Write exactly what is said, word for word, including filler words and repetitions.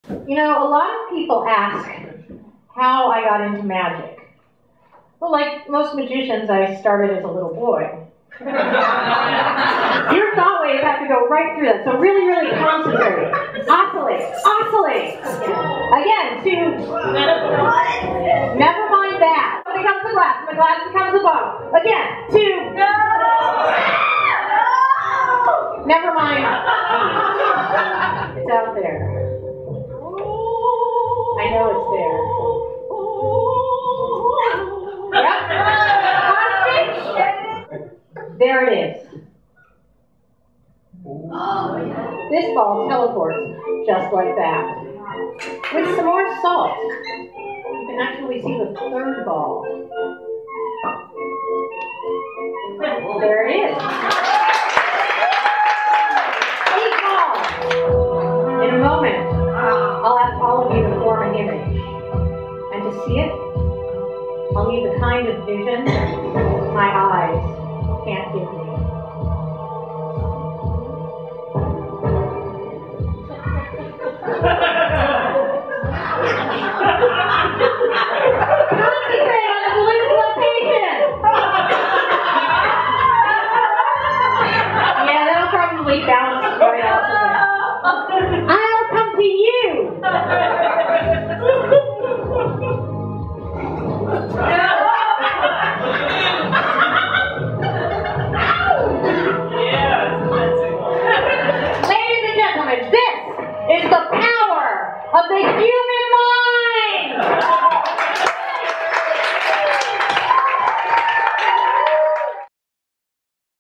You know, a lot of people ask how I got into magic. Well, like most magicians, I started as a little boy. Your thought waves have to go right through that, so really, really concentrate. Oscillate, oscillate. Again, two. Never mind that. It becomes a glass, the glass becomes a bottle. Again, two. Never mind. It's out there. I know it's there. Yep. There it is. This ball teleports just like that. With some more salt, you can actually see the third ball. There it is.